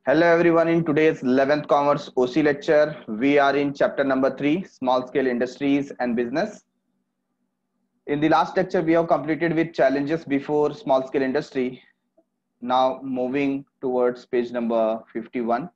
Hello everyone, in today's 11th Commerce OC lecture, we are in chapter number 3, Small Scale Industries and Business. In the last lecture, we have completed with challenges before small scale industry. Now moving towards page number 51.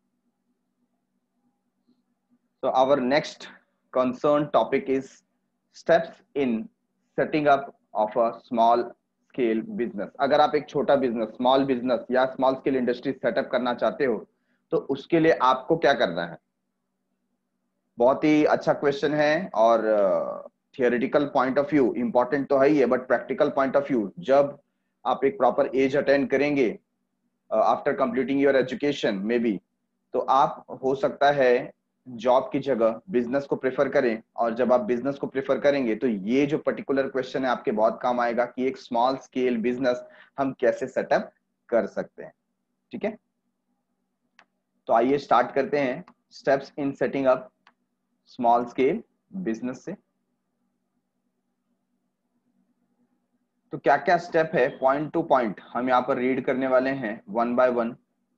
So our next concerned topic is steps in setting up of a small scale business. अगर आप एक छोटा business, small business या small scale industry setup करना चाहते हो तो उसके लिए आपको क्या करना है। बहुत ही अच्छा क्वेश्चन है और theoretical point of view important तो है ही है, but practical point of view जब आप एक प्रॉपर एज अटेंड करेंगे after completing your education may be, तो आप हो सकता है जॉब की जगह बिजनेस को प्रेफर करें। और जब आप बिजनेस को प्रेफर करेंगे तो ये जो पर्टिकुलर क्वेश्चन है आपके बहुत काम आएगा कि एक स्मॉल स्केल बिजनेस हम कैसे सेटअप कर सकते हैं। ठीक है, तो आइए स्टार्ट करते हैं steps in setting up small scale business से। तो क्या क्या स्टेप है, पॉइंट टू पॉइंट हम यहाँ पर रीड करने वाले हैं one by one.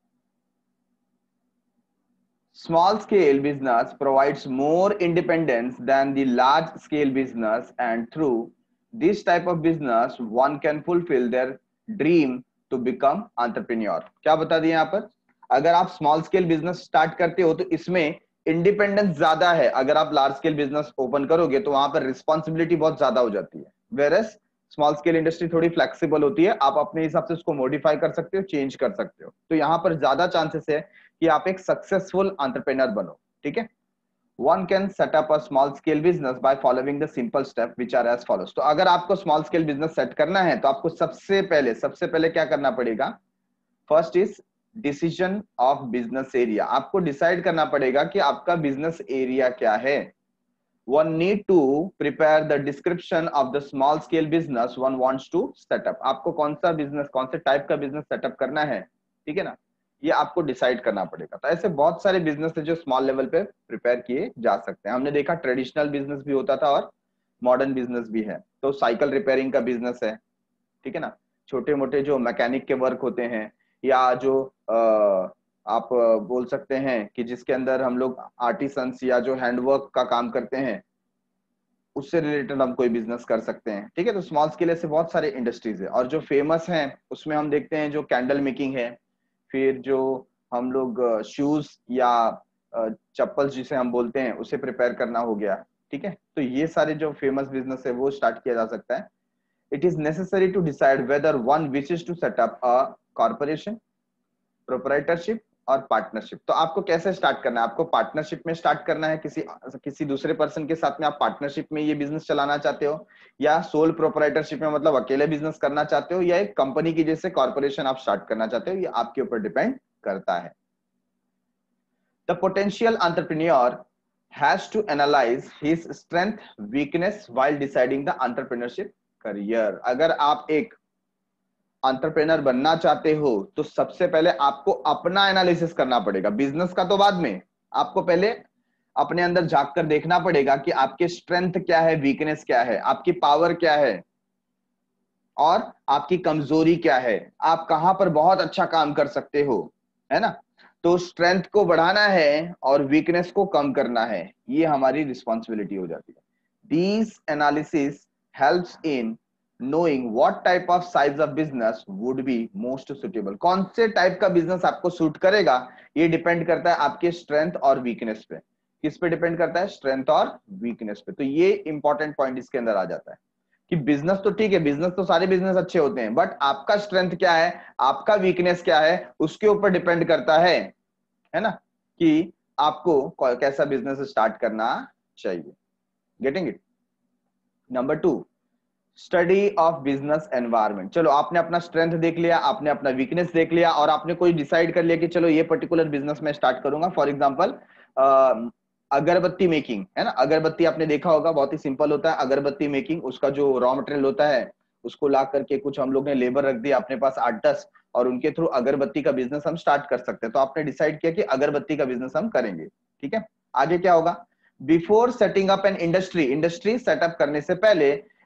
Small scale business provides more independence than the large scale business, and through this type of business one can fulfill their dream to become entrepreneur। क्या बता दिए यहाँ पर, अगर आप स्मॉल स्केल बिजनेस स्टार्ट करते हो तो इसमें इंडिपेंडेंस ज्यादा है। अगर आप लार्ज स्केल बिजनेस ओपन करोगे तो वहां पर रिस्पॉन्सिबिलिटी बहुत ज्यादा हो जाती है, वेरस स्मॉल स्केल इंडस्ट्री थोड़ी फ्लेक्सिबल होती है, आप अपने हिसाब से उसको मॉडिफाई कर सकते हो, चेंज कर सकते हो। तो यहाँ पर ज्यादा चांसेस है कि आप एक सक्सेसफुल एंटरप्रेन्योर बनो। ठीक है, one can set up a small scale business by following the simple step which are as follows. तो अगर आपको स्मॉल स्केल बिजनेस सेट करना है तो आपको सबसे पहले क्या करना पड़ेगा। First is decision of business area. आपको डिसाइड करना पड़ेगा कि आपका बिजनेस एरिया क्या है। One need to prepare the description of the small scale business one wants to set up। आपको कौन सा बिजनेस, कौन से टाइप का बिजनेस सेटअप करना है, ठीक है ना, ये आपको डिसाइड करना पड़ेगा। तो ऐसे बहुत सारे बिजनेस है जो स्मॉल लेवल पे प्रिपेयर किए जा सकते हैं। हमने देखा ट्रेडिशनल बिजनेस भी होता था और मॉडर्न बिजनेस भी है। तो साइकिल रिपेयरिंग का बिजनेस है, ठीक है ना, छोटे मोटे जो मैकेनिक के वर्क होते हैं, या जो आप बोल सकते हैं कि जिसके अंदर हम लोग आर्टिसंस या जो हैंडवर्क का काम करते हैं उससे रिलेटेड हम कोई बिजनेस कर सकते हैं। ठीक है, तो स्मॉल स्केल से बहुत सारे इंडस्ट्रीज है और जो फेमस हैं उसमें हम देखते हैं जो कैंडल मेकिंग है, फिर जो हम लोग शूज या चप्पल जिसे हम बोलते हैं उसे प्रिपेयर करना हो गया। ठीक है, तो ये सारे जो फेमस बिजनेस है वो स्टार्ट किया जा सकता है। It is necessary to decide whether one wishes to set up a corporation, proprietorship और पार्टनरशिप। तो आपको कैसे स्टार्ट करना है, आपको पार्टनरशिप में स्टार्ट करना है, किसी दूसरे पर्सन के साथ में आप पार्टनरशिप में ये बिजनेस चलाना चाहते हो, या सोल प्रोप्राइटरशिप में मतलब अकेले बिजनेस करना चाहते हो, या एक कंपनी की जैसे कॉर्पोरेशन आप स्टार्ट करना चाहते हो, ये आपके ऊपर डिपेंड करता है। The potential entrepreneur has to analyse his strength weakness while deciding the entrepreneurship career. अगर आप एक एंटरप्रेनर बनना चाहते हो तो सबसे पहले आपको अपना एनालिसिस करना पड़ेगा, बिजनेस का तो बाद में। आपको पहले अपने अंदर झांक कर देखना पड़ेगा कि आपके स्ट्रेंथ क्या है, वीकनेस क्या है, आपकी पावर क्या है और आपकी कमजोरी क्या है, आप कहां पर बहुत अच्छा काम कर सकते हो, है ना। तो स्ट्रेंथ को बढ़ाना है और वीकनेस को कम करना है, ये हमारी रिस्पॉन्सिबिलिटी हो जाती है। These analysis helps in knowing what type of size of business would be most suitable। कौन से टाइप का बिजनेस आपको सूट करेगा ये डिपेंड करता है आपके स्ट्रेंथ और वीकनेस पे। किस पे डिपेंड करता है, स्ट्रेंथ और वीकनेस पे। तो ये इंपॉर्टेंट पॉइंट इसके अंदर आ जाता है कि बिजनेस तो ठीक है, बिजनेस तो सारे बिजनेस अच्छे होते हैं, बट आपका स्ट्रेंथ क्या है, आपका वीकनेस क्या है, उसके ऊपर डिपेंड करता है ना, कि आपको कैसा बिजनेस स्टार्ट करना चाहिए। Getting it. Number 2, study of business environment. चलो आपने अपना स्ट्रेंथ देख लिया, आपने अपना वीकनेस देख लिया और आपने कोई डिसाइड कर लिया कि चलो ये पर्टिकुलर बिजनेस में स्टार्ट करूंगा। फॉर एग्जांपल अगरबत्ती मेकिंग, है ना। अगरबत्ती आपने देखा होगा, बहुत ही सिंपल होता है अगरबत्ती मेकिंग। उसका जो रॉ मटेरियल होता है उसको ला करके कुछ हम लोग ने लेबर रख दिया अपने पास 8-10 और उनके थ्रू अगरबत्ती का बिजनेस हम स्टार्ट कर सकते हैं। तो आपने डिसाइड किया कि अगरबत्ती का बिजनेस हम करेंगे। ठीक है, आगे क्या होगा, before setting up an industry, industry setup करने से पहले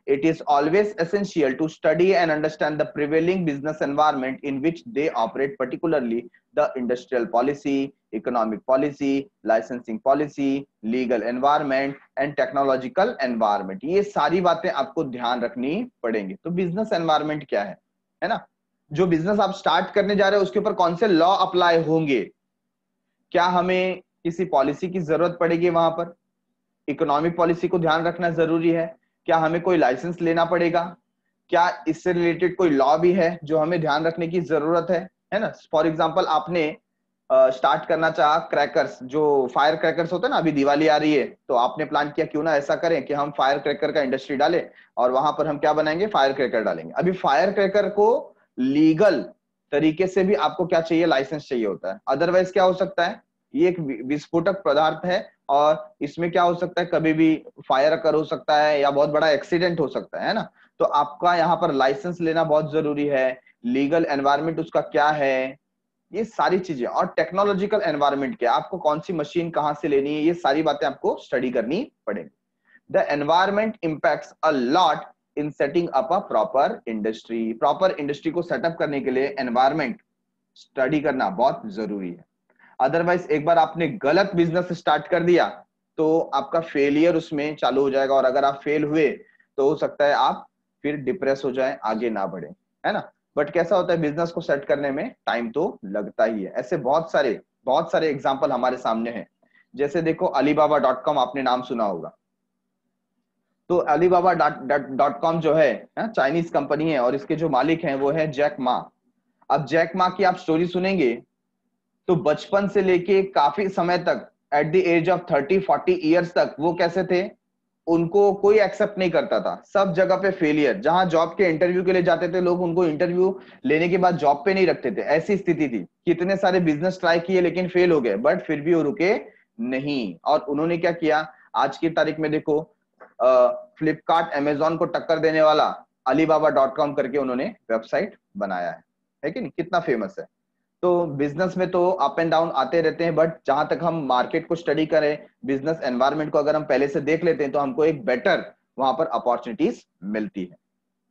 it is always essential to study and understand the prevailing business environment in which they operate, particularly the industrial policy, economic policy, licensing policy, legal environment and technological environment. ये सारी बातें आपको ध्यान रखनी पड़ेंगी। तो बिजनेस एनवायरनमेंट क्या है ना, जो बिजनेस आप स्टार्ट करने जा रहे हो उसके ऊपर कौन से लॉ अप्लाई होंगे, क्या हमें किसी पॉलिसी की जरूरत पड़ेगी, वहां पर इकोनॉमिक पॉलिसी को ध्यान रखना जरूरी है, क्या हमें कोई लाइसेंस लेना पड़ेगा, क्या इससे रिलेटेड कोई लॉ भी है जो हमें ध्यान रखने की जरूरत है ना। फॉर एग्जांपल आपने स्टार्ट करना चाहा क्रैकर्स, जो फायर क्रैकर्स होते हैं ना, अभी दिवाली आ रही है तो आपने प्लान किया क्यों ना ऐसा करें कि हम फायर क्रैकर का इंडस्ट्री डालें और वहां पर हम क्या बनाएंगे, फायर क्रैकर डालेंगे। अभी फायर क्रैकर को लीगल तरीके से भी आपको क्या चाहिए, लाइसेंस चाहिए होता है, अदरवाइज क्या हो सकता है, ये एक विस्फोटक पदार्थ है और इसमें क्या हो सकता है, कभी भी फायर अकर हो सकता है या बहुत बड़ा एक्सीडेंट हो सकता है ना। तो आपका यहाँ पर लाइसेंस लेना बहुत जरूरी है, लीगल एनवायरनमेंट उसका क्या है, ये सारी चीजें, और टेक्नोलॉजिकल एनवायरनमेंट क्या, आपको कौन सी मशीन कहां से लेनी है, ये सारी बातें आपको स्टडी करनी पड़ेगी। The environment impacts a lot in setting up a proper industry. Proper industry को सेटअप करने के लिए एनवायरनमेंट स्टडी करना बहुत जरूरी है, अदरवाइज एक बार आपने गलत बिजनेस स्टार्ट कर दिया तो आपका फेलियर उसमें चालू हो जाएगा, और अगर आप फेल हुए तो हो सकता है आप फिर डिप्रेस हो जाए, आगे ना बढ़े, है ना। बट कैसा होता है, बिजनेस को सेट करने में टाइम तो लगता ही है। ऐसे बहुत सारे एग्जांपल हमारे सामने हैं, जैसे देखो Alibaba.com, आपने नाम सुना होगा। तो Alibaba.com जो है चाइनीज कंपनी है और इसके जो मालिक हैं वो है जैक मा। अब जैक मा की आप स्टोरी सुनेंगे तो बचपन से लेके काफी समय तक, at the age of 30-40 years तक वो कैसे थे, उनको कोई एक्सेप्ट नहीं करता था, सब जगह पे फेलियर। जहां जॉब के इंटरव्यू के लिए जाते थे लोग, उनको इंटरव्यू लेने के बाद जॉब पे नहीं रखते थे, ऐसी स्थिति थी। कितने सारे बिजनेस ट्राई किए लेकिन फेल हो गए, बट फिर भी वो रुके नहीं। और उन्होंने क्या किया, आज की तारीख में देखो फ्लिपकार्ट अमेजोन को टक्कर देने वाला Alibaba.com करके उन्होंने वेबसाइट बनाया है कि नहीं, कितना फेमस है। तो बिजनेस में तो अप एंड डाउन आते रहते हैं, बट जहां तक हम मार्केट को स्टडी करें, बिजनेस एनवायरनमेंट को अगर हम पहले से देख लेते हैं तो हमको एक बेटर वहां पर अपॉर्चुनिटीज मिलती है।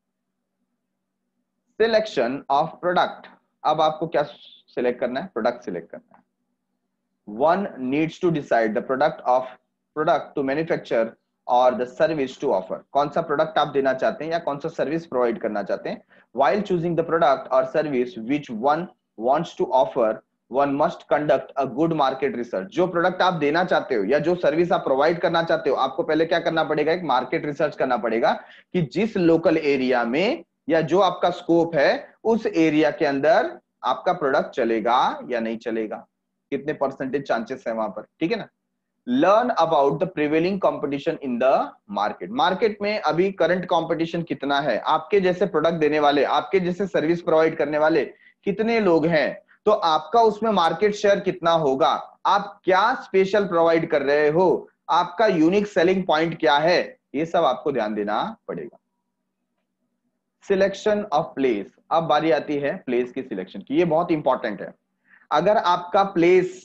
सिलेक्शन ऑफ प्रोडक्ट, अब आपको क्या सिलेक्ट करना है, प्रोडक्ट सिलेक्ट करना है। One needs to decide the product to manufacture और द सर्विस टू ऑफर। कौन सा प्रोडक्ट आप देना चाहते हैं या कौन सा सर्विस प्रोवाइड करना चाहते हैं। व्हाइल चूजिंग द प्रोडक्ट और service which one wants to offer, one must conduct a good market research। जो प्रोडक्ट आप देना चाहते हो या जो सर्विस आप प्रोवाइड करना चाहते हो, आपको पहले क्या करना पड़ेगा, एक मार्केट रिसर्च करना पड़ेगा कि जिस लोकल एरिया में या जो आपका स्कोप है उस एरिया के अंदर आपका प्रोडक्ट चलेगा या नहीं चलेगा, कितने परसेंटेज चांसेस है वहां पर, ठीक है ना। Learn about the prevailing competition in the market. Market में अभी करंट कंपटीशन कितना है, आपके जैसे प्रोडक्ट देने वाले, आपके जैसे सर्विस प्रोवाइड करने वाले कितने लोग हैं, तो आपका उसमें मार्केट शेयर कितना होगा, आप क्या स्पेशल प्रोवाइड कर रहे हो, आपका यूनिक सेलिंग पॉइंट क्या है, ये सब आपको ध्यान देना पड़ेगा। सिलेक्शन ऑफ प्लेस, अब बारी आती है प्लेस की सिलेक्शन की, ये बहुत इंपॉर्टेंट है। अगर आपका प्लेस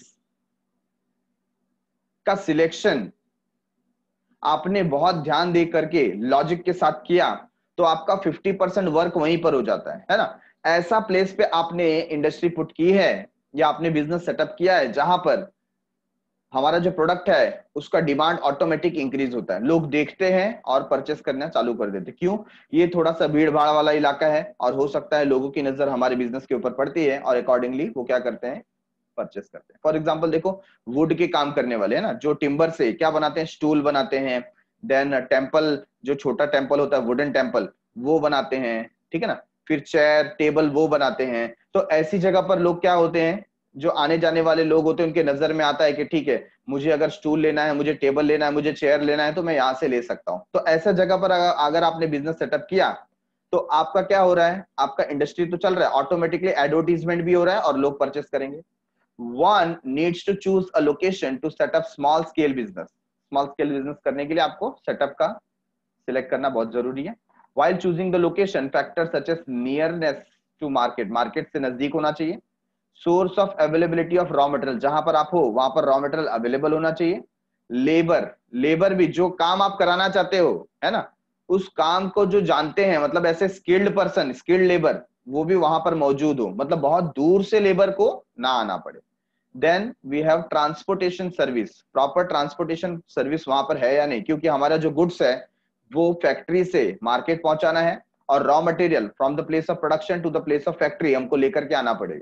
का सिलेक्शन आपने बहुत ध्यान दे करके लॉजिक के साथ किया तो आपका 50% वर्क वहीं पर हो जाता है ना। ऐसा प्लेस पे आपने इंडस्ट्री पुट की है या आपने बिजनेस सेटअप किया है जहां पर हमारा जो प्रोडक्ट है उसका डिमांड ऑटोमेटिक इंक्रीज होता है, लोग देखते हैं और परचेस करना चालू कर देते। क्यों, ये थोड़ा सा भीड़ भाड़ वाला इलाका है और हो सकता है लोगों की नजर हमारे बिजनेस के ऊपर पड़ती है और अकॉर्डिंगली वो क्या करते हैं, परचेस करते हैं। फॉर एग्जाम्पल देखो, वुड के काम करने वाले है ना, जो टिम्बर से क्या बनाते हैं, स्टूल बनाते हैं, देन टेम्पल, जो छोटा टेम्पल होता है वुडन टेम्पल, वो बनाते हैं, ठीक है ना, फिर चेयर टेबल वो बनाते हैं। तो ऐसी जगह पर लोग क्या होते हैं, जो आने जाने वाले लोग होते हैं, उनके नजर में आता है कि ठीक है, मुझे अगर स्टूल लेना है, मुझे टेबल लेना है, मुझे चेयर लेना है, तो मैं यहाँ से ले सकता हूँ। तो ऐसा जगह पर अगर आपने बिजनेस सेटअप किया तो आपका क्या हो रहा है, आपका इंडस्ट्री तो चल रहा है, ऑटोमेटिकली एडवर्टीजमेंट भी हो रहा है और लोग परचेस करेंगे। One needs to choose a location to set up small scale business। Small scale business करने के लिए आपको सेटअप का सिलेक्ट करना बहुत जरूरी है। While choosing the location, factors such as nearness to market, market से नजदीक होना चाहिए। Source of availability of raw material, जहां पर आप हो वहां पर रॉ मटेरियल अवेलेबल होना चाहिए। लेबर भी, जो काम आप कराना चाहते हो है ना, उस काम को जो जानते हैं, मतलब ऐसे स्किल्ड पर्सन, स्किल्ड लेबर वो भी वहां पर मौजूद हो, मतलब बहुत दूर से लेबर को ना आना पड़े। Then we have transportation service, proper transportation service वहां पर है या नहीं, क्योंकि हमारा जो गुड्स है वो फैक्ट्री से मार्केट पहुंचाना है और raw material from the place of production to the place of factory हमको लेकर के आना पड़ेगा।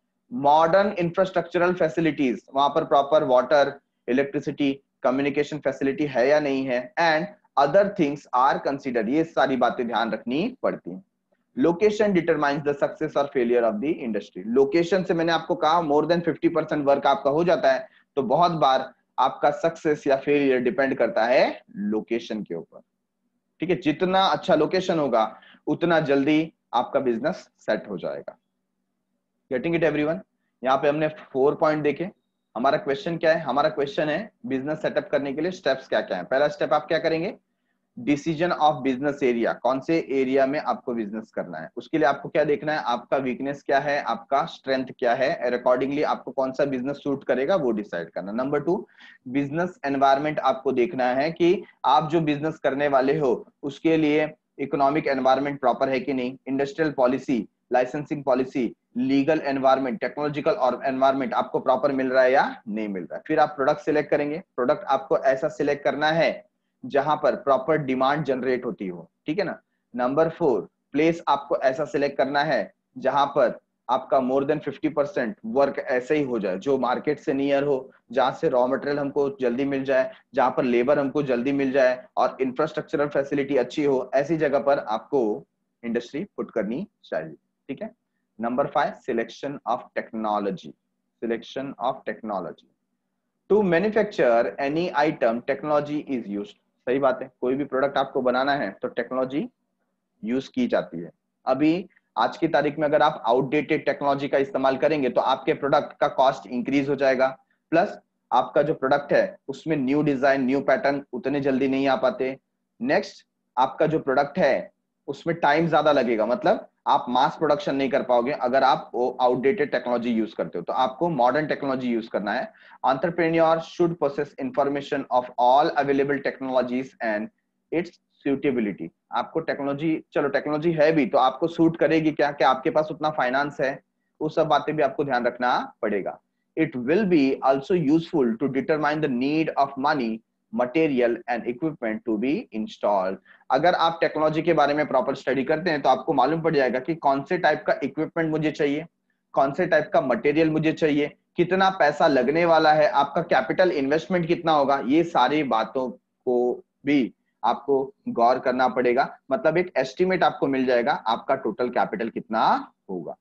मॉडर्न इंफ्रास्ट्रक्चरल फैसिलिटीज, वहां पर proper water, electricity, communication facility है या नहीं है, and other things are consider, ये सारी बातें ध्यान रखनी पड़ती हैं। लोकेशन डिटरमाइंस द सक्सेस और failure of the industry. Location से मैंने आपको कहा मोर देन 50% वर्क आपका हो जाता है, तो बहुत बार आपका सक्सेस या फेलियर डिपेंड करता है लोकेशन के ऊपर। ठीक है, जितना अच्छा लोकेशन होगा उतना जल्दी आपका बिजनेस सेट हो जाएगा। Getting it everyone? यहाँ पे हमने 4 पॉइंट देखे। हमारा क्वेश्चन क्या है? हमारा क्वेश्चन है बिजनेस सेटअप करने के लिए स्टेप्स क्या क्या है। पहला स्टेप आप क्या करेंगे? डिसीजन ऑफ बिजनेस एरिया, कौन से एरिया में आपको बिजनेस करना है। उसके लिए आपको क्या देखना है? आपका वीकनेस क्या है, आपका स्ट्रेंथ क्या है, और अकॉर्डिंगली आपको कौन सा बिजनेस सूट करेगा वो डिसाइड करना। नंबर 2, बिजनेस एनवायरमेंट आपको देखना है कि आप जो बिजनेस करने वाले हो उसके लिए इकोनॉमिक एनवायरमेंट प्रॉपर है कि नहीं, industrial policy, licensing policy, legal environment, technological और एनवायरमेंट आपको प्रॉपर मिल रहा है या नहीं मिल रहा है। फिर आप प्रोडक्ट सिलेक्ट करेंगे। प्रोडक्ट आपको ऐसा सिलेक्ट करना है जहां पर प्रॉपर डिमांड जनरेट होती हो, ठीक है ना। नंबर 4, प्लेस आपको ऐसा सिलेक्ट करना है जहां पर आपका मोर देन 50% वर्क ऐसे ही हो जाए जो मार्केट से नियर हो, जहां से रॉ मटेरियल हमको जल्दी मिल जाए, जहां पर लेबर हमको जल्दी मिल जाए और इंफ्रास्ट्रक्चरल फैसिलिटी अच्छी हो, ऐसी जगह पर आपको इंडस्ट्री पुट करनी चाहिए। ठीक है। Number 5, selection of technology. Selection of technology to manufacture any item technology is used. सही बात है, कोई भी प्रोडक्ट आपको बनाना है तो टेक्नोलॉजी यूज की जाती है। अभी आज की तारीख में अगर आप आउटडेटेड टेक्नोलॉजी का इस्तेमाल करेंगे तो आपके प्रोडक्ट का कॉस्ट इंक्रीज हो जाएगा, प्लस आपका जो प्रोडक्ट है उसमें न्यू डिजाइन, न्यू पैटर्न उतने जल्दी नहीं आ पाते। नेक्स्ट, आपका जो प्रोडक्ट है उसमें टाइम ज्यादा लगेगा, मतलब आप मास प्रोडक्शन नहीं कर पाओगे अगर आप आउटडेटेड टेक्नोलॉजी यूज करते हो, तो आपको मॉडर्न टेक्नोलॉजी यूज करना है। Entrepreneur should process information of all available technologies and its suitability. आपको टेक्नोलॉजी, चलो टेक्नोलॉजी है भी तो आपको सूट करेगी क्या, क्या आपके पास उतना फाइनेंस है, वो सब बातें भी आपको ध्यान रखना पड़ेगा। It will be also useful to determine the need of money, material and equipment to be installed. अगर आप टेक्नोलॉजी के बारे में प्रॉपर स्टडी करते हैं तो आपको मालूम पड़ जाएगा कि कौन से टाइप का इक्विपमेंट मुझे चाहिए, कौन से टाइप का मटेरियल मुझे चाहिए, कितना पैसा लगने वाला है, आपका कैपिटल इन्वेस्टमेंट कितना होगा, ये सारी बातों को भी आपको गौर करना पड़ेगा। मतलब एक एस्टिमेट आपको मिल जाएगा आपका टोटल कैपिटल कितना होगा।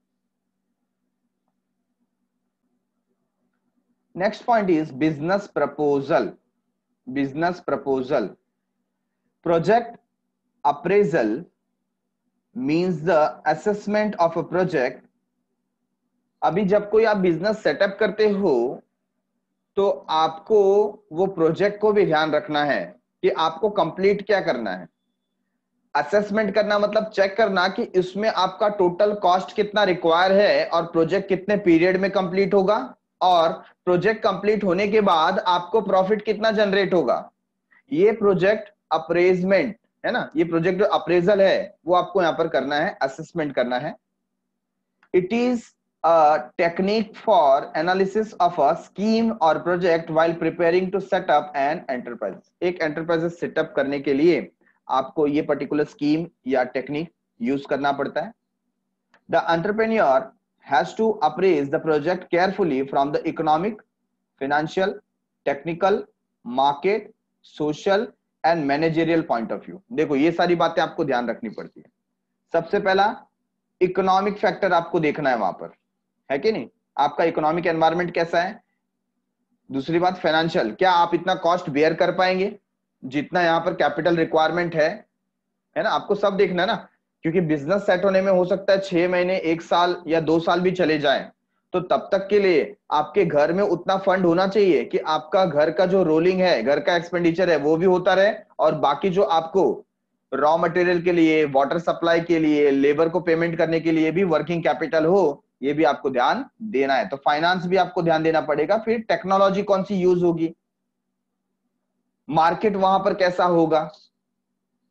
Next point is business proposal. Business proposal, project appraisal means the assessment of a project. अभी जब कोई आप बिजनेस सेटअप करते हो तो आपको वो प्रोजेक्ट को भी ध्यान रखना है कि आपको कंप्लीट क्या करना है। असेसमेंट करना मतलब चेक करना कि इसमें आपका टोटल कॉस्ट कितना रिक्वायर है और प्रोजेक्ट कितने पीरियड में कंप्लीट होगा, और प्रोजेक्ट कंप्लीट होने के बाद आपको प्रॉफिट कितना जनरेट होगा। ये प्रोजेक्ट अप्रेजमेंट है ना, ये प्रोजेक्ट जो अप्रेजल है वो आपको यहां पर करना है, असेसमेंट करना है। It is a technique for analysis of a scheme or project while preparing to set up an enterprise। एक enterprise सेटअप करने के लिए आपको ये पर्टिकुलर स्कीम या टेक्निक यूज करना पड़ता है। The entrepreneur has to appraise the project carefully from the economic, financial, technical, market, social and managerial point of view। देखो ये सारी बातें आपको ध्यान रखनी पड़ती है। सबसे पहला इकोनॉमिक फैक्टर आपको देखना है वहां पर, है कि नहीं, आपका इकोनॉमिक एनवायरनमेंट कैसा है। दूसरी बात फाइनेंशियल, क्या आप इतना कॉस्ट बेयर कर पाएंगे जितना यहाँ पर कैपिटल रिक्वायरमेंट है ना, आपको सब देखना है ना, क्योंकि बिजनेस सेट होने में हो सकता है 6 महीने, 1 साल या 2 साल भी चले जाएं, तो तब तक के लिए आपके घर में उतना फंड होना चाहिए कि आपका घर का जो रोलिंग है, घर का एक्सपेंडिचर है वो भी होता रहे, और बाकी जो आपको रॉ मटेरियल के लिए, वाटर सप्लाई के लिए, लेबर को पेमेंट करने के लिए भी वर्किंग कैपिटल हो, ये भी आपको ध्यान देना है। तो फाइनेंस भी आपको ध्यान देना पड़ेगा। फिर टेक्नोलॉजी कौन सी यूज होगी, मार्केट वहां पर कैसा होगा,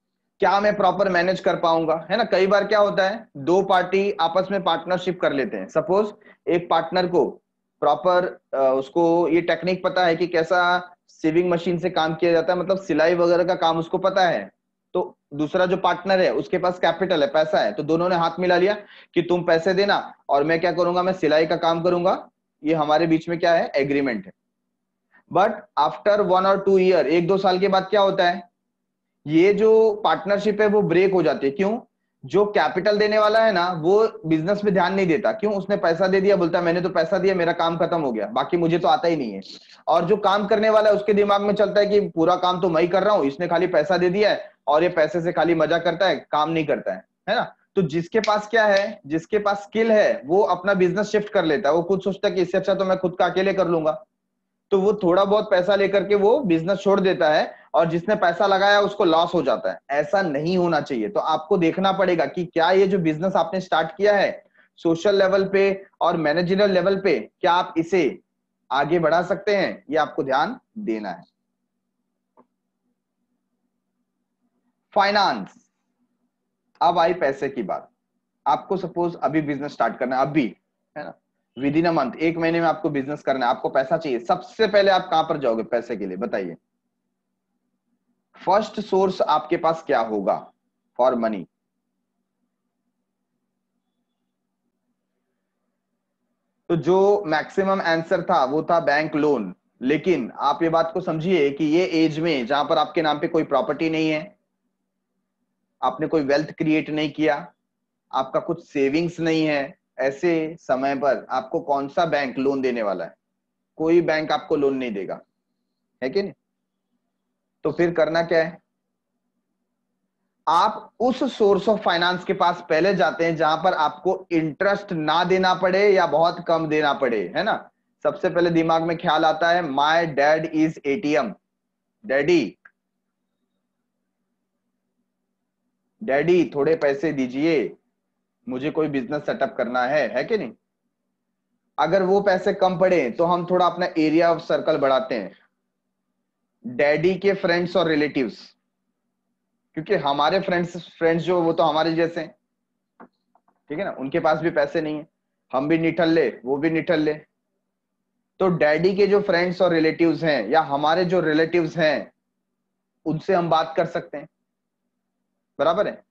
क्या मैं प्रॉपर मैनेज कर पाऊंगा, है ना। कई बार क्या होता है, दो पार्टी आपस में पार्टनरशिप कर लेते हैं। सपोज एक पार्टनर को प्रॉपर उसको ये टेक्निक पता है कि कैसा सीविंग मशीन से काम किया जाता है, मतलब सिलाई वगैरह का काम उसको पता है। तो दूसरा जो पार्टनर है उसके पास कैपिटल है, पैसा है, तो दोनों ने हाथ मिला लिया कि तुम पैसे देना और मैं क्या करूंगा, मैं सिलाई का काम करूंगा। ये हमारे बीच में क्या है, एग्रीमेंट है। बट आफ्टर 1 और 2 ईयर, 1-2 साल के बाद क्या होता है, ये जो पार्टनरशिप है वो ब्रेक हो जाती है। क्यों? जो कैपिटल देने वाला है ना, वो बिजनेस में ध्यान नहीं देता। क्यों? उसने पैसा दे दिया, बोलता है मैंने तो पैसा दिया, मेरा काम खत्म हो गया, बाकी मुझे तो आता ही नहीं है। और जो काम करने वाला है उसके दिमाग में चलता है कि पूरा काम तो मैं ही कर रहा हूं, इसने खाली पैसा दे दिया है और ये पैसे से खाली मजा करता है, काम नहीं करता है ना। तो जिसके पास क्या है, जिसके पास स्किल है, वो अपना बिजनेस शिफ्ट कर लेता है। वो खुद सोचता है कि इससे अच्छा तो मैं खुद का अकेले कर लूंगा। तो वो थोड़ा बहुत पैसा लेकर के वो बिजनेस छोड़ देता है, और जिसने पैसा लगाया उसको लॉस हो जाता है। ऐसा नहीं होना चाहिए। तो आपको देखना पड़ेगा कि क्या ये जो बिजनेस आपने स्टार्ट किया है सोशल लेवल पे और मैनेजरियल लेवल पे, क्या आप इसे आगे बढ़ा सकते हैं, ये आपको ध्यान देना है। फाइनेंस। अब आई पैसे की बात। आपको सपोज अभी बिजनेस स्टार्ट करना है, अभी, है ना, विद इन अ मंथ, 1 महीने में आपको बिजनेस करना है, आपको पैसा चाहिए। सबसे पहले आप कहां पर जाओगे पैसे के लिए, बताइए। फर्स्ट सोर्स आपके पास क्या होगा फॉर मनी? तो जो मैक्सिमम आंसर था वो था बैंक लोन। लेकिन आप ये बात को समझिए कि ये एज में जहां पर आपके नाम पे कोई प्रॉपर्टी नहीं है, आपने कोई वेल्थ क्रिएट नहीं किया, आपका कुछ सेविंग्स नहीं है, ऐसे समय पर आपको कौन सा बैंक लोन देने वाला है? कोई बैंक आपको लोन नहीं देगा, है कि नहीं। तो फिर करना क्या है, आप उस सोर्स ऑफ फाइनेंस के पास पहले जाते हैं जहां पर आपको इंटरेस्ट ना देना पड़े या बहुत कम देना पड़े, है ना। सबसे पहले दिमाग में ख्याल आता है, my dad is ATM. Daddy, daddy थोड़े पैसे दीजिए, मुझे कोई बिजनेस सेटअप करना है कि नहीं। अगर वो पैसे कम पड़े तो हम थोड़ा अपना एरिया ऑफ सर्कल बढ़ाते हैं, डैडी के फ्रेंड्स और रिलेटिव्स। क्योंकि हमारे फ्रेंड्स फ्रेंड्स जो वो तो हमारे जैसे हैं, ठीक है ना, उनके पास भी पैसे नहीं है, हम भी निठल ले, वो भी निठल ले। तो डैडी के जो फ्रेंड्स और रिलेटिव्स हैं या हमारे जो रिलेटिव्स हैं उनसे हम बात कर सकते हैं, बराबर है।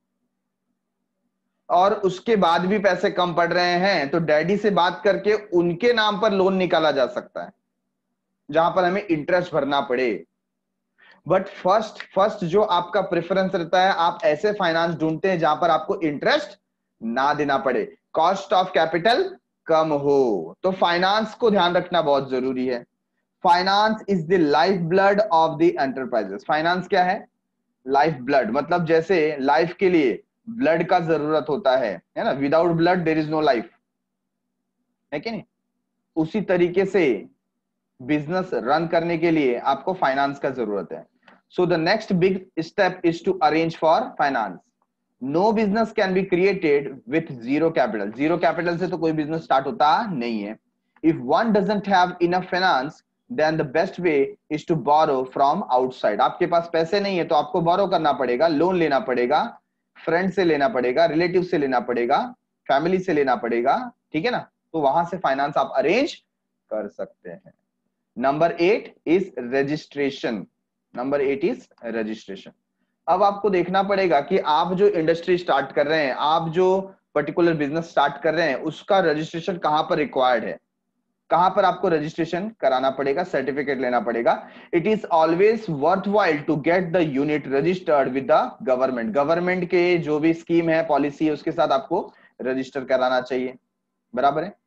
और उसके बाद भी पैसे कम पड़ रहे हैं तो डैडी से बात करके उनके नाम पर लोन निकाला जा सकता है, जहां पर हमें इंटरेस्ट भरना पड़े। बट फर्स्ट फर्स्ट जो आपका प्रेफरेंस रहता है, आप ऐसे फाइनेंस ढूंढते हैं जहां पर आपको इंटरेस्ट ना देना पड़े, कॉस्ट ऑफ कैपिटल कम हो। तो फाइनेंस को ध्यान रखना बहुत जरूरी है। Finance is the life blood of the enterprises. Finance क्या है? Life blood. मतलब जैसे लाइफ के लिए ब्लड का जरूरत होता है ना, without blood there is no life, है कि नहीं। उसी तरीके से बिजनेस रन करने के लिए आपको फाइनेंस का जरूरत है। So the next big step is to arrange for finance. No business can be created with zero capital. Zero capital से तो कोई बिजनेस स्टार्ट होता नहीं है। If one doesn't have enough finance then the best way is to borrow from outside. आपके पास पैसे नहीं है तो आपको बोरो करना पड़ेगा, लोन लेना पड़ेगा, फ्रेंड से लेना पड़ेगा, रिलेटिव से लेना पड़ेगा, फैमिली से लेना पड़ेगा, ठीक है ना। तो वहां से फाइनेंस आप अरेंज कर सकते हैं। Number 8 is registration. Number 8 is registration. अब आपको देखना पड़ेगा कि आप जो इंडस्ट्री स्टार्ट कर रहे हैं, आप जो पर्टिकुलर बिजनेस स्टार्ट कर रहे हैं, उसका रजिस्ट्रेशन कहां पर रिक्वायर्ड है, कहां पर आपको रजिस्ट्रेशन कराना पड़ेगा, सर्टिफिकेट लेना पड़ेगा। It is always worthwhile to get the unit registered with the government. Government के जो भी स्कीम है, पॉलिसी है, उसके साथ आपको रजिस्टर कराना चाहिए, बराबर है।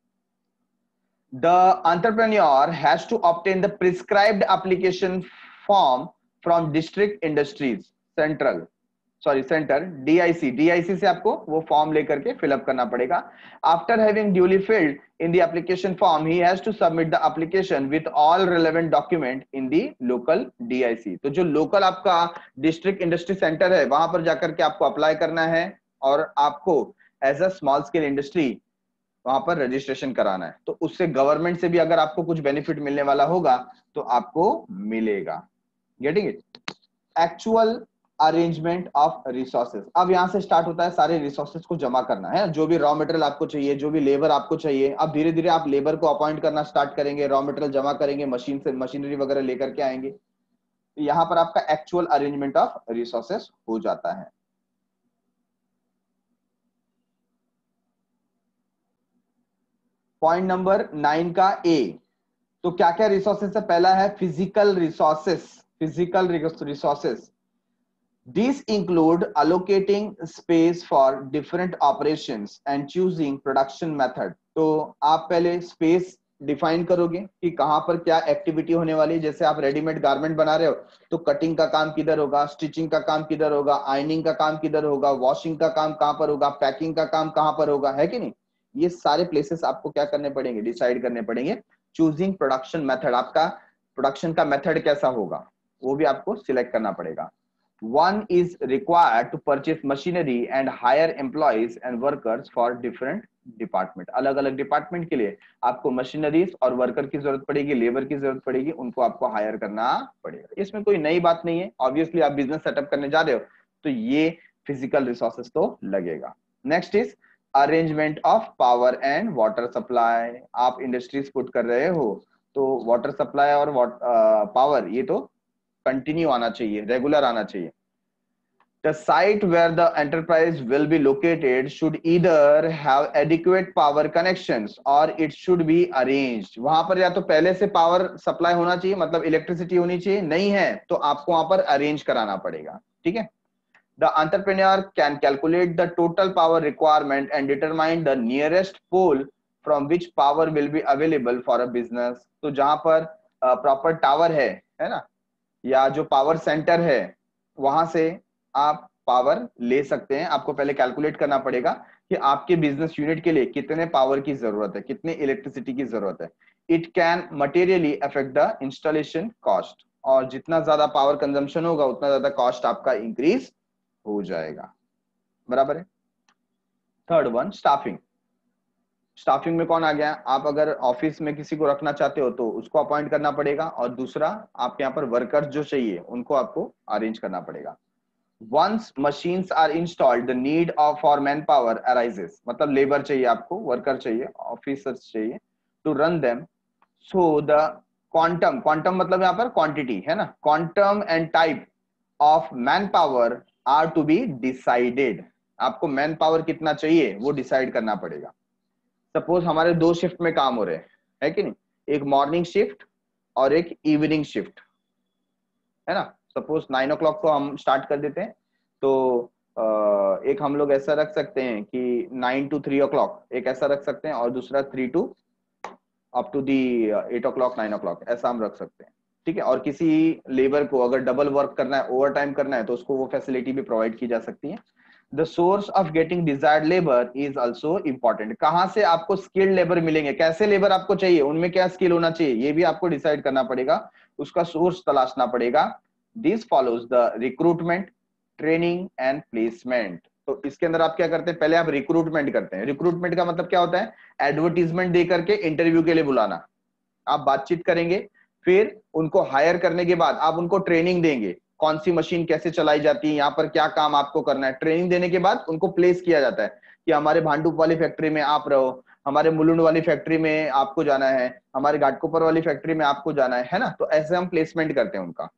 The entrepreneur has to obtain the prescribed application form from district industries central center DIC से आपको वो फॉर्म लेकर के फिलअप करना पड़ेगा। After having duly filled in the application form, he has to submit the application with all relevant document in the local DIC। तो जो local आपका डिस्ट्रिक्ट इंडस्ट्री सेंटर है वहां पर जाकर के आपको अप्लाई करना है और आपको as a small scale industry वहां पर रजिस्ट्रेशन कराना है। तो उससे गवर्नमेंट से भी अगर आपको कुछ बेनिफिट मिलने वाला होगा तो आपको मिलेगा। Getting it? Actual arrangement of resources. अब यहाँ से स्टार्ट होता है सारे रिसोर्सेज को जमा करना है, जो भी रॉ मटेरियल आपको चाहिए, जो भी लेबर आपको चाहिए। अब धीरे धीरे आप लेबर को अपॉइंट करना स्टार्ट करेंगे, रॉ मटेरियल जमा करेंगे, मशीन से मशीनरी वगैरह लेकर के आएंगे। यहाँ पर आपका एक्चुअल अरेंजमेंट ऑफ रिसोर्सेज हो जाता है। पॉइंट नंबर 9 का ए, तो क्या क्या रिसोर्सेज है? पहला है physical resources. Physical resources, these include allocating space for different operations and choosing production method। तो आप पहले स्पेस डिफाइन करोगे कि कहां पर क्या एक्टिविटी होने वाली है। जैसे आप रेडीमेड गारमेंट बना रहे हो तो कटिंग का काम किधर होगा, स्टिचिंग का काम किधर होगा, आयरनिंग का काम किधर होगा, वॉशिंग का काम कहां पर होगा, पैकिंग का काम कहां पर होगा, है कि नहीं? ये सारे प्लेसेस आपको क्या करने पड़ेंगे, डिसाइड करने पड़ेंगे। चूजिंग प्रोडक्शन मेथड, आपका प्रोडक्शन का मेथड कैसा होगा वो भी आपको सिलेक्ट करना पड़ेगा। One is required to purchase machinery and hire employees and workers for different department. अलग अलग डिपार्टमेंट के लिए आपको मशीनरीज और वर्कर की जरूरत पड़ेगी, लेबर की जरूरत पड़ेगी, उनको आपको हायर करना पड़ेगा। इसमें कोई नई बात नहीं है। ऑब्वियसली आप बिजनेस सेटअप करने जा रहे हो तो ये फिजिकल रिसोर्सेस तो लगेगा। Next is arrangement of power and water supply. आप इंडस्ट्रीज पुट कर रहे हो तो वाटर सप्लाई और पावर ये तो कंटिन्यू आना चाहिए, रेगुलर आना चाहिए। The site where the enterprise will be located should either have adequate power connections or it should be arranged। वहां पर या तो पहले से पावर सप्लाई होना चाहिए, मतलब इलेक्ट्रिसिटी होनी चाहिए, नहीं है तो आपको वहां पर अरेंज कराना पड़ेगा। ठीक है। The entrepreneur can calculate the total power requirement and determine the nearest pole from which power will be available for a business। तो जहां पर प्रॉपर टावर है ना, या जो पावर सेंटर है वहां से आप पावर ले सकते हैं। आपको पहले कैलकुलेट करना पड़ेगा कि आपके बिजनेस यूनिट के लिए कितने पावर की जरूरत है, कितने इलेक्ट्रिसिटी की जरूरत है। It can materially affect the installation cost, और जितना ज्यादा पावर कंजम्पशन होगा उतना ज्यादा कॉस्ट आपका इंक्रीज हो जाएगा। बराबर है। Third one, staffing. स्टाफिंग में कौन आ गया? आप अगर ऑफिस में किसी को रखना चाहते हो तो उसको अपॉइंट करना पड़ेगा, और दूसरा आपके यहाँ पर वर्कर्स जो चाहिए उनको आपको अरेंज करना पड़ेगा। Once machines are installed, the need of for manpower arises। मतलब लेबर चाहिए आपको, वर्कर चाहिए, ऑफिसर्स चाहिए to run them। So the quantum मतलब यहाँ पर क्वांटिटी है ना, quantum and type of manpower are to be decided। आपको मैन पावर कितना चाहिए वो डिसाइड करना पड़ेगा। सपोज हमारे दो शिफ्ट में काम हो रहे हैं, है कि नहीं? एक मॉर्निंग शिफ्ट और एक इवनिंग शिफ्ट, है ना। सपोज 9 o'clock को हम स्टार्ट कर देते हैं तो एक हम लोग ऐसा रख सकते हैं कि 9 to 3 o'clock एक ऐसा रख सकते हैं, और दूसरा 3 to up to the 8 o'clock 9 o'clock ऐसा हम रख सकते हैं। ठीक है। और किसी लेबर को अगर डबल वर्क करना है, ओवर टाइम करना है, तो उसको वो फैसिलिटी भी प्रोवाइड की जा सकती है। The source of getting desired labour is also important. कहां से आपको स्किल्ड लेबर मिलेंगे, कैसे लेबर आपको चाहिए, उनमें क्या स्किल होना चाहिए, ये भी आपको डिसाइड करना पड़ेगा, उसका सोर्स तलाशना पड़ेगा। This follows the recruitment, training and placement. तो इसके अंदर आप क्या करते हैं? पहले आप रिक्रूटमेंट करते हैं। रिक्रूटमेंट का मतलब क्या होता है? एडवर्टीजमेंट दे करके इंटरव्यू के लिए बुलाना। आप बातचीत करेंगे, फिर उनको हायर करने के बाद आप उनको ट्रेनिंग देंगे, कौन सी मशीन कैसे चलाई जाती है, यहाँ पर क्या काम आपको करना है। ट्रेनिंग देने के बाद उनको प्लेस किया जाता है कि हमारे भांडुप वाली फैक्ट्री में आप रहो, हमारे मुलुंड वाली फैक्ट्री में आपको जाना है, हमारे घाटकोपर वाली फैक्ट्री में आपको जाना है ना। तो ऐसे हम प्लेसमेंट करते हैं उनका।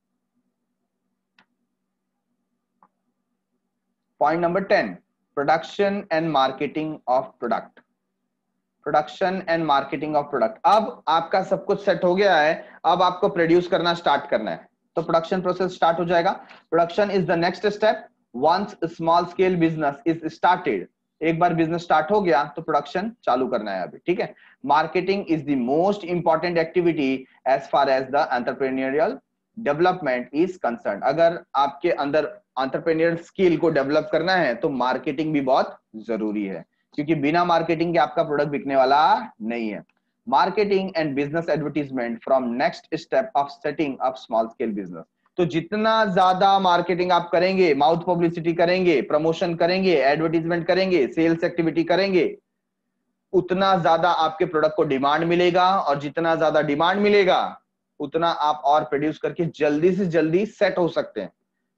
Point number 10, production and marketing of product. Production and marketing of product. अब आपका सब कुछ सेट हो गया है, अब आपको प्रोड्यूस करना स्टार्ट करना है, तो प्रोडक्शन प्रोसेस स्टार्ट हो जाएगा। Production is the next step once small scale business is started. एक बार बिजनेस स्टार्ट हो गया तो प्रोडक्शन चालू करना है अभी। ठीक है। Marketing is the most important activity as far as the entrepreneurial development is concern. अगर आपके अंदर एंटरप्रेन्योर स्किल को डेवलप करना है तो मार्केटिंग भी बहुत जरूरी है, क्योंकि बिना मार्केटिंग के आपका प्रोडक्ट बिकने वाला नहीं है। Marketing and business advertisement from next step of setting up small scale business. तो जितना ज्यादा मार्केटिंग आप करेंगे, माउथ पब्लिसिटी करेंगे, प्रमोशन करेंगे, एडवर्टीजमेंट करेंगे, सेल्स एक्टिविटी करेंगे, उतना ज्यादा आपके प्रोडक्ट को डिमांड मिलेगा, और जितना ज्यादा डिमांड मिलेगा उतना आप और प्रोड्यूस करके जल्दी से जल्दी सेट हो सकते हैं।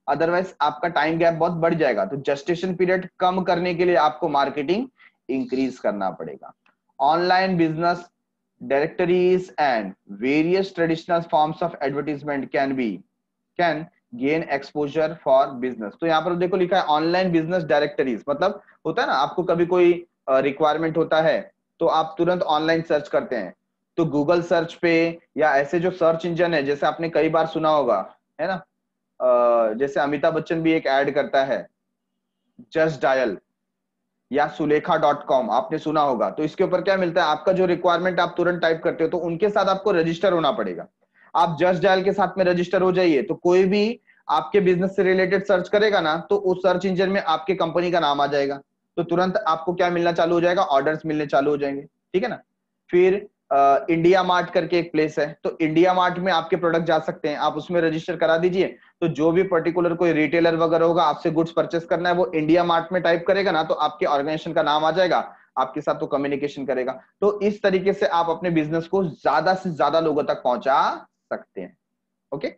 अदरवाइज आपका टाइम गैप बहुत बढ़ जाएगा। तो जस्टेशन पीरियड कम करने के लिए आपको मार्केटिंग इंक्रीज करना पड़ेगा। Online business directories and various traditional forms of advertisement can gain exposure for business. तो यहाँ पर देखो लिखा है ऑनलाइन बिजनेस डायरेक्टरीज, मतलब होता है ना आपको कभी कोई रिक्वायरमेंट होता है तो आप तुरंत ऑनलाइन सर्च करते हैं, तो गूगल सर्च पे या ऐसे जो सर्च इंजन है, जैसे आपने कई बार सुना होगा, है ना, जैसे अमिताभ बच्चन भी एक ऐड करता है जस्ट डायल या सुलेखा.com, आपने सुना होगा। तो इसके ऊपर क्या मिलता है, आपका जो रिक्वायरमेंट आप तुरंत टाइप करते हो तो उनके साथ आपको रजिस्टर होना पड़ेगा। आप जस्ट डायल के साथ में रजिस्टर हो जाइए तो कोई भी आपके बिजनेस से रिलेटेड सर्च करेगा ना, तो उस सर्च इंजन में आपके कंपनी का नाम आ जाएगा, तो तुरंत आपको क्या मिलना चालू हो जाएगा, ऑर्डर्स मिलने चालू हो जाएंगे, ठीक है ना। फिर इंडिया मार्ट करके एक प्लेस है, तो इंडिया मार्ट में आपके प्रोडक्ट जा सकते हैं, आप उसमें रजिस्टर करा दीजिए। तो जो भी पर्टिकुलर कोई रिटेलर वगैरह होगा आपसे गुड्स परचेस करना है, वो इंडिया मार्ट में टाइप करेगा ना, तो आपके ऑर्गेनाइजेशन का नाम आ जाएगा, आपके साथ तो कम्युनिकेशन करेगा। तो इस तरीके से आप अपने बिजनेस को ज्यादा से ज्यादा लोगों तक पहुंचा सकते हैं। ओके,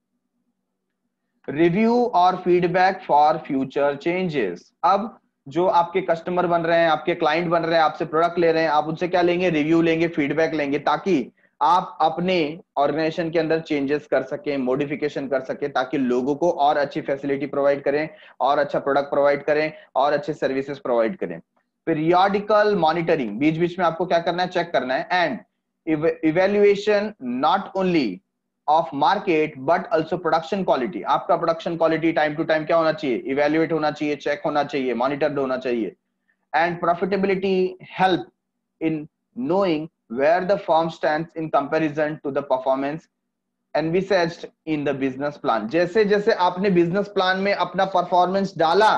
रिव्यू और फीडबैक फॉर फ्यूचर चेंजेस। अब जो आपके कस्टमर बन रहे हैं, आपके क्लाइंट बन रहे हैं, आपसे प्रोडक्ट ले रहे हैं, आप उनसे क्या लेंगे, रिव्यू लेंगे, फीडबैक लेंगे, ताकि आप अपने ऑर्गेनाइजेशन के अंदर चेंजेस कर सकें, मॉडिफिकेशन कर सकें, ताकि लोगों को और अच्छी फैसिलिटी प्रोवाइड करें, और अच्छा प्रोडक्ट प्रोवाइड करें, और अच्छे सर्विसेज प्रोवाइड करें। पीरियोडिकल मॉनिटरिंग, बीच बीच में आपको क्या करना है, चेक करना है। And evaluation not only of market but also production quality. आपका production quality time to time क्या होना चाहिए, इवेल्युएट होना चाहिए, चेक होना चाहिए, मॉनिटर्ड होना चाहिए। And profitability help in knowing where the firm stands in comparison to the performance envisaged in the business plan। जैसे जैसे आपने बिजनेस प्लान में अपना परफॉर्मेंस डाला,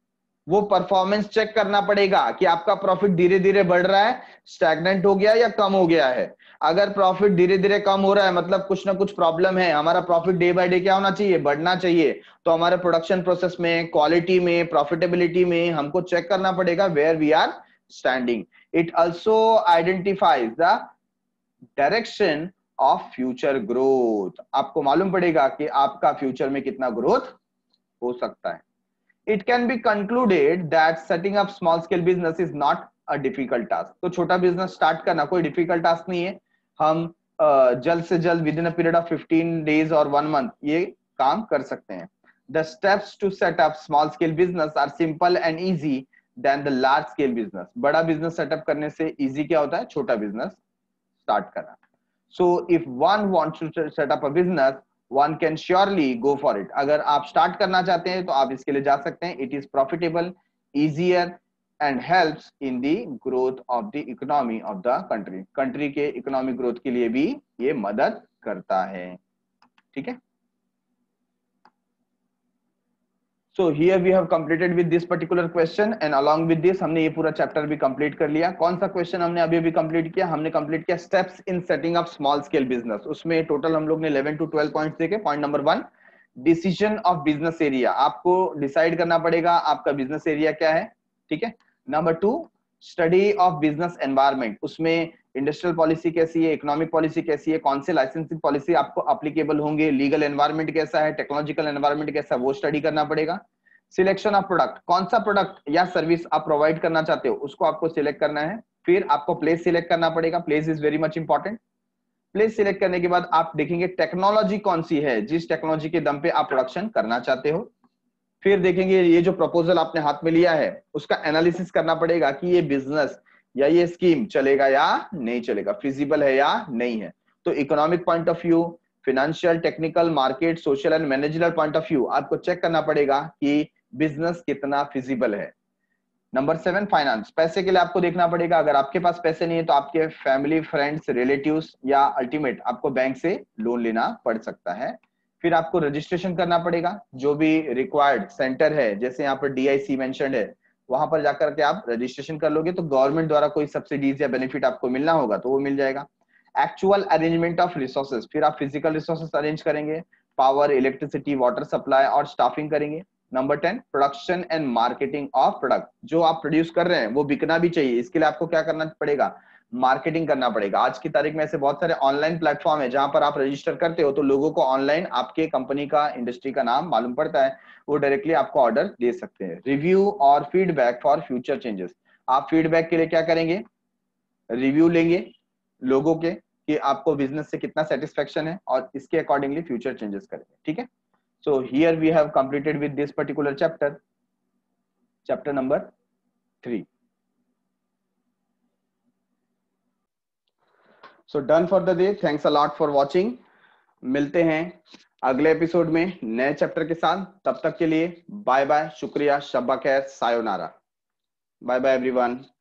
वो परफॉर्मेंस चेक करना पड़ेगा कि आपका प्रॉफिट धीरे धीरे बढ़ रहा है, स्टैग्नेंट हो गया या कम हो गया है। अगर प्रॉफिट धीरे धीरे कम हो रहा है मतलब कुछ ना कुछ प्रॉब्लम है, हमारा प्रॉफिट डे बाय डे क्या होना चाहिए, बढ़ना चाहिए। तो हमारे प्रोडक्शन प्रोसेस में, क्वालिटी में, प्रॉफिटेबिलिटी में हमको चेक करना पड़ेगा where we are standing. It also identifies the direction of future growth. आपको मालूम पड़ेगा कि आपका फ्यूचर में कितना ग्रोथ हो सकता है। It can be concluded that setting up small scale business is not a difficult task। तो छोटा बिजनेस स्टार्ट करना कोई डिफिकल्ट टास्क नहीं है। हम जल्द से जल्द within a period of 15 days और 1 month ये काम कर सकते हैं। The steps to set up small scale business are simple and easy than the large scale business। बड़ा बिजनेस सेटअप करने से इजी क्या होता है, छोटा बिजनेस स्टार्ट करना। So if one wants to set up a business, one can surely go for it। अगर आप स्टार्ट करना चाहते हैं तो आप इसके लिए जा सकते हैं। It is profitable, easier and helps in the growth of the economy of the country। Country के इकोनॉमिक ग्रोथ के लिए भी ये मदद करता है, ठीक है। So here we have completed with this particular question and along with this हमने ये पूरा चैप्टर भी कंप्लीट कर लिया। कौन सा क्वेश्चन हमने अभी अभी कंप्लीट किया, हमने कंप्लीट किया steps in setting up small scale business. उसमें टोटल हम लोग ने 11 to 12 पॉइंट्स देखे। Point number 1, decision of business area. आपको डिसाइड करना पड़ेगा आपका बिजनेस एरिया क्या है, ठीक है। Number 2, study of business environment. उसमें इंडस्ट्रियल पॉलिसी कैसी है, इकोनॉमिक पॉलिसी कैसी है, कौन से लाइसेंसिंग पॉलिसी आपको अप्लीकेबल होंगे, लीगल एनवायरनमेंट कैसा है, टेक्नोलॉजिकल एनवायरनमेंट कैसा है, वो स्टडी करना पड़ेगा। सिलेक्शन ऑफ प्रोडक्ट, कौन सा प्रोडक्ट या सर्विस आप प्रोवाइड करना चाहते हो उसको आपको सिलेक्ट करना है। फिर आपको प्लेस सिलेक्ट करना पड़ेगा, place is very much important. Place select करने के बाद आप देखेंगे टेक्नोलॉजी कौन सी है, जिस टेक्नोलॉजी के दम पे आप प्रोडक्शन करना चाहते हो। फिर देखेंगे ये जो प्रपोजल आपने हाथ में लिया है उसका एनालिसिस करना पड़ेगा कि ये बिजनेस या ये स्कीम चलेगा या नहीं चलेगा, फिजिबल है या नहीं है। तो economic point of view, financial, technical, market, social and managerial point of view आपको चेक करना पड़ेगा कि बिजनेस कितना फिजिबल है। Number 7, finance. पैसे के लिए आपको देखना पड़ेगा, अगर आपके पास पैसे नहीं है तो आपके फैमिली, फ्रेंड्स, रिलेटिव्स या अल्टीमेट आपको बैंक से लोन लेना पड़ सकता है। फिर आपको रजिस्ट्रेशन करना पड़ेगा, जो भी रिक्वायर्ड सेंटर है, जैसे यहाँ पर DIC मेंशन्ड है, वहां पर जाकर के आप रजिस्ट्रेशन कर लोगे तो गवर्नमेंट द्वारा कोई सब्सिडीज या बेनिफिट आपको मिलना होगा तो वो मिल जाएगा। एक्चुअल अरेंजमेंट ऑफ रिसोर्सेज, फिर आप फिजिकल रिसोर्सेज अरेंज करेंगे, पावर, इलेक्ट्रिसिटी, वाटर सप्लाई और स्टाफिंग करेंगे। Number 10, production and marketing of product. जो आप प्रोड्यूस कर रहे हैं वो बिकना भी चाहिए, इसके लिए आपको क्या करना पड़ेगा, मार्केटिंग करना पड़ेगा। आज की तारीख में ऐसे बहुत सारे ऑनलाइन प्लेटफॉर्म है जहां पर आप रजिस्टर करते हो तो लोगों को ऑनलाइन आपके कंपनी का, इंडस्ट्री का नाम मालूम पड़ता है, वो डायरेक्टली आपको ऑर्डर दे सकते हैं। रिव्यू और फीडबैक फॉर फ्यूचर चेंजेस, आप फीडबैक के लिए क्या करेंगे, रिव्यू लेंगे लोगों के कि आपको बिजनेस से कितना सेटिस्फेक्शन है और इसके अकॉर्डिंगली फ्यूचर चेंजेस करेंगे। ठीक है, so here we have completed with this particular chapter, chapter number 3। So done for the day, thanks a lot for watching. मिलते हैं अगले एपिसोड में नए चैप्टर के साथ, तब तक के लिए बाय बाय, शुक्रिया, शब्बा खैर, सायोनारा, बाय बाय एवरीवन।